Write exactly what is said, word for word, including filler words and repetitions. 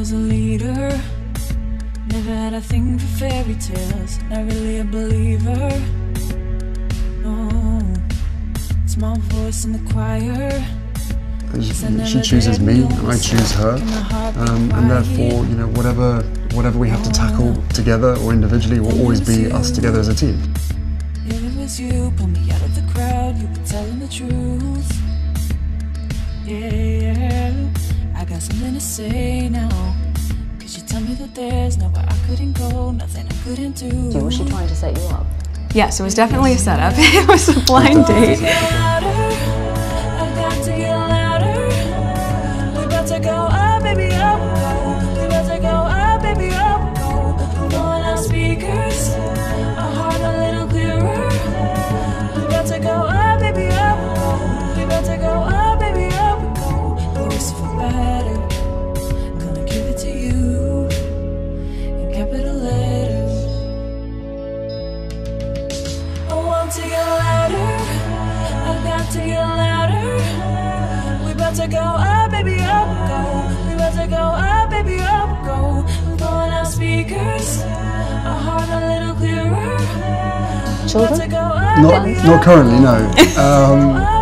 was a leader. Never had a thing for fairy tales. Not really a believer. No, it's my voice in the choir. She chooses me, I choose her, um, and therefore, you know, whatever whatever we have to tackle together or individually will always be us together as a team. If it was you, pull me out of the crowd, you were telling the truth. Yeah, I got something to say now. Cause you tell me that there's nowhere I couldn't go, nothing I couldn't do. So was she trying to set you up? Yes, it was definitely a setup. It was a blind date. To go up, baby, up, go. We about to go up, baby, up, go. I'm blowing out speakers, our heart a little clearer. We about to go up, baby, up, go. We about to go up, baby, up, go. Voice for better, gonna give it to you in capital letters. I want to get louder, I got to get louder. We about to go up, baby, up. We about to go up, baby, up, go. We're blowing out speakers, our heart a little clearer. Children? Not, not currently, no. Um,